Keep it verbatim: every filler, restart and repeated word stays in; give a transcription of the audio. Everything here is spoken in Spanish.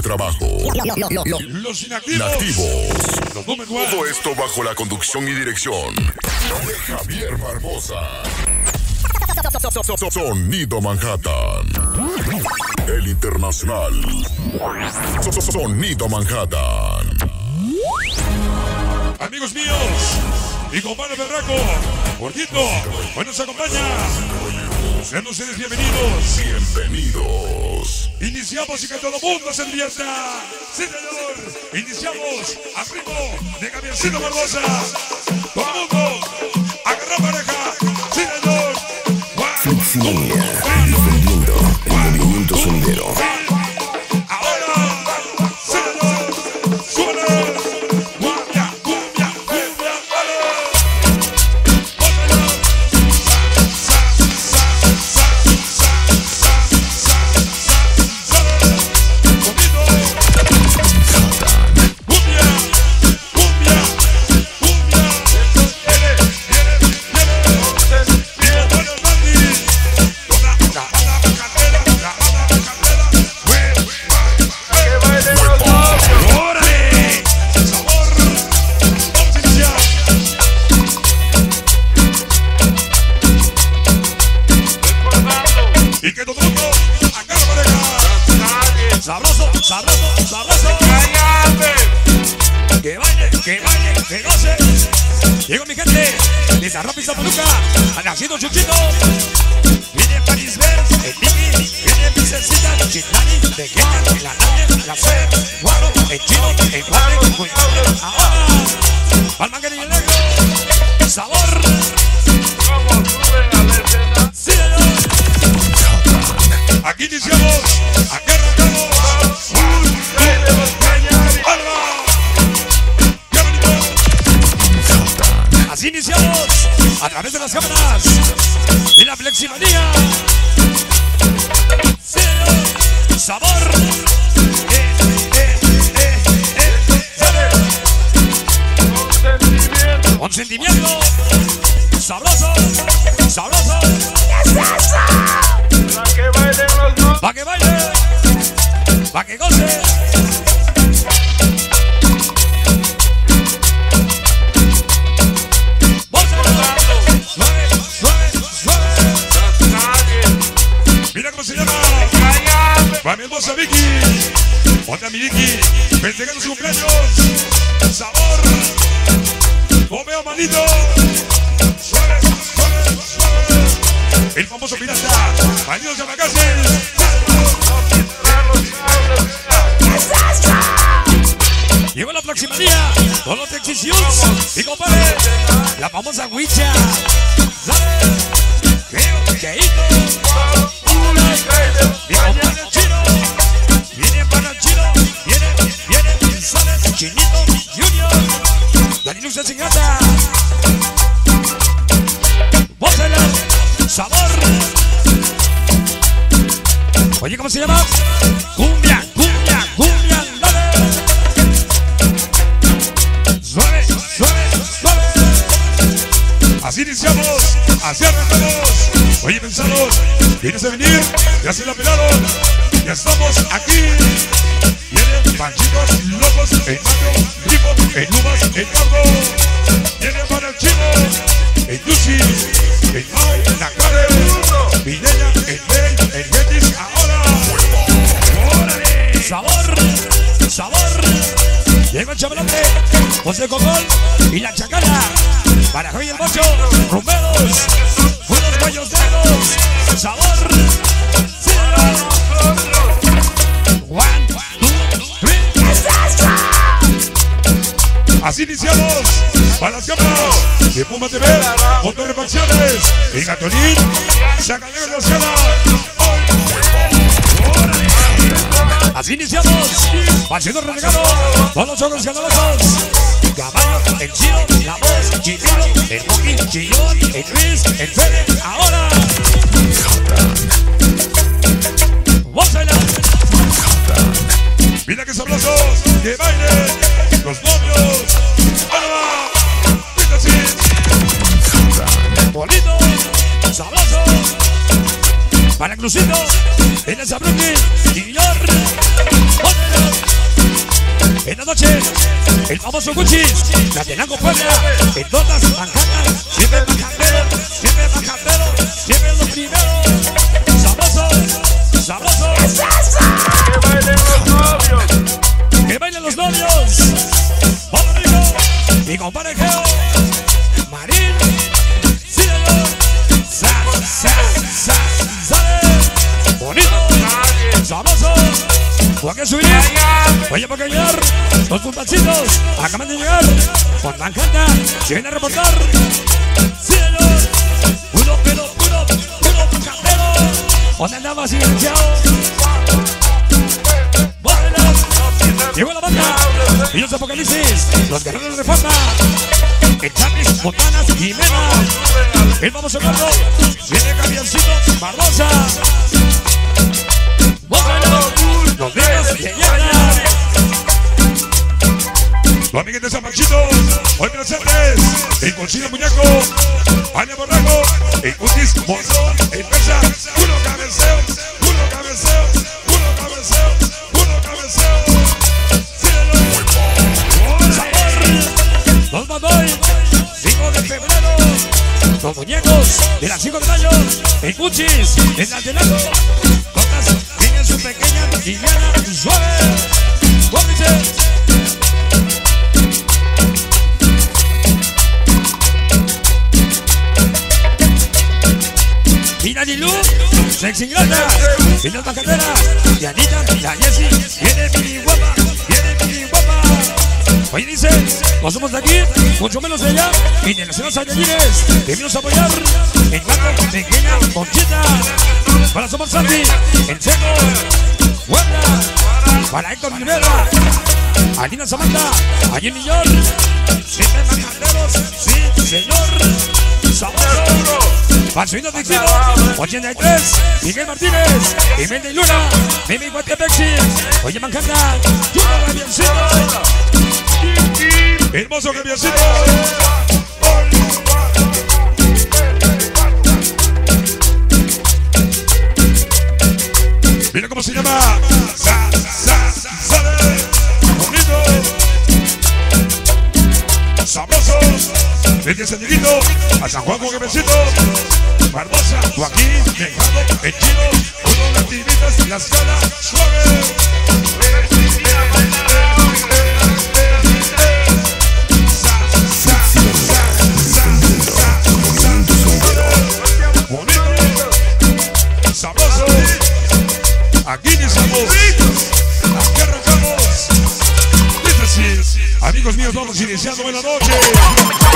trabajo. Los inactivos. Inactivos. Los número uno. Todo esto bajo la conducción y dirección de Javier Barbosa. Sonido Manhattan. El Internacional. Sonido Manhattan. Amigos míos, mi compadre Berraco, Gordito, hoy nos acompaña. Sean ustedes bienvenidos. Bienvenidos. Iniciamos y que todo el mundo se divierta. Sí, señor. Iniciamos al ritmo de Javiercito Barbosa. Todo el mundo, agarra pareja. Sí, señor. Fleximanía, difundiendo el movimiento sonidero. Ahora, sí, señor. Suena. Cumbia, cumbia, cumbia, vale. Óyelo. Sa, sa, sa, sa, sa, sa, sa, sa. Conmigo. Cumbia, cumbia, cumbia. Viene, viene, viene. Viene, bueno, Randy. Toda la banda bacatera, la banda bacatera. Güey, Que bailen los novios. ¡órale! Sabor. Vamos a iniciar. Recordando. Y que todo el mundo agarra pareja. Nadie. Sabroso, sabroso, sabroso. Cállate. Que baile, que baile, que goce. Llegó mi gente desde Arropa y Zapaluca, haciendo chuchito. Viene Paris Benz, el Miki, viene Princesita, Chitlani, de Kenia, la Naya, la Fer, Guaro, el Chino, el Padre, muy ahora. Palmanguera y el negro. Sabor. Como suben a la escena. Sí, señor. Aquí iniciamos. Aquí arrancamos. Rey de los cañaris. Así iniciamos a través de las cámaras y la fleximanía. Sí, sabor. Eh, eh, eh, eh, sale. Consentimiento. Con sentimiento. Sabroso. Sabroso. Para que bailen los novios. Pa' que baile. Pa' que goce. Suave, suave, suave. Nadie. Mira cómo se llama. Cállate. Para mi hermosa Vicky. Otra mi Vicky. Festejando su cumpleaños. Sabor. Comeo manito. Suave, suave, suave. El famoso pirata. Bañidos de la cárcel. Llegó la fleximanía. Con los Texisius. Y compadre. La famosa Huicha. ¿Sabes? Creo que mi compadre el chino, viene para el chino, viene, viene, sale Chinito Junior, la ilusión sin gata, bózala, sabor. Oye, ¿cómo se llama? Cumbia, cumbia, cumbia, dale. Suave, suave, suave. Así iniciamos, así arrancamos. Oye, pensados, ¿vienes a venir? Ya se la pelaron. Ya estamos aquí. Vienen panchitos locos, el mayo, grifo, el uvas, el cardo. Vienen para el chino, el Yusi, el Mau, la Karen, Mireya, el Ben, el Betis, ahora. ¡Órale! Sabor, sabor. Llega el chavalote, José Cocol y la Chacala. Para Javier el Bocho, Rumeros, unos gallos negros, sabor, sí, one, two, three. Así iniciamos, para las cámaras de Puma T V, Motorrefacciones, y Gatolín, Sacadero de la Sierra. Así iniciamos, haciendo renegado, todos los ojos escandalosos. Caballo, el Chino, la voz, Chitilo, el Moki, Chillón, el Luis, el Fede, ahora. ¡Gózala! Mira que sabrosos, que bailen los novios. ¡Ahora va! ¡Mira así! Bonito, sabroso. Para Crucito, en el Sabruki, Guillor. ¡Gózala! el famoso Cuchis, la Tenango Puebla, en todas las manjanas, siempre majandero, siempre majandero, siempre los primeros, sabrosos, sabrosos. Que bailen los novios. Que bailen los novios. Hola amigo, mi compadre Geo, Marín, sí señor, sa, sa, sa, sale, bonito, sabroso, Joaquín subir, oye por llegar, los compachitos, acaban de llegar, con Manhattan, se viene a reportar, sí señor, puro, pero, puro, puro cantero, ¿dónde andaba silenciado? Llegó la banda, ellos de Apocalipsis, los guerreros de Reforma, el Chapis, Montanas y Mena. El vamos hablando, viene Camioncito, Barbosa. Bócalo, los niños que llegan. Los amiguitos de San Panchito, hoy presentes, el Conchino Muñeco, Aña Borraco, el Cutis, Monzón, el Persa, puro cabeceo, puro cabeceo, puro cabeceo, puro cabeceo. Los Madoy, cinco de febrero, los muñecos de las cinco de mayo, el Cuchis, el Altenaco, todas tienen su pequeña liviana suave. Cómplices. Mira Lilu, sexy grata, y las macaderas, y Anita, la Jessie, viene mi guapa, viene mi guapa. Oye dice, no somos de aquí, mucho menos de allá, y de nacionales Saiyajines, debimos apoyar en Gato, pequeña Conchita, para Somos Santi, en Seco, Puebla, para Héctor Rivera, Alina Samantha, allí en New York, siempre macaderos, sí señor, sabroso, para su Dictino, ochenta y tres, Miguel Martínez, Miguel de Luna, Mimi Guatepexi, oye Manhattan, Junior Camioncito. Hermoso camioncito. Mira cómo se llama. Sa, sa, sabe. Bonito. Sabrosos. Desde San Dieguito a San Juan con camioncito. Barbosa, Joaquín, Dejado, el Chino, uno de las tiritas, la escala suave. Sabroso, aquí iniciamos, aquí arrancamos. Amigos míos, vamos iniciando, buena noche.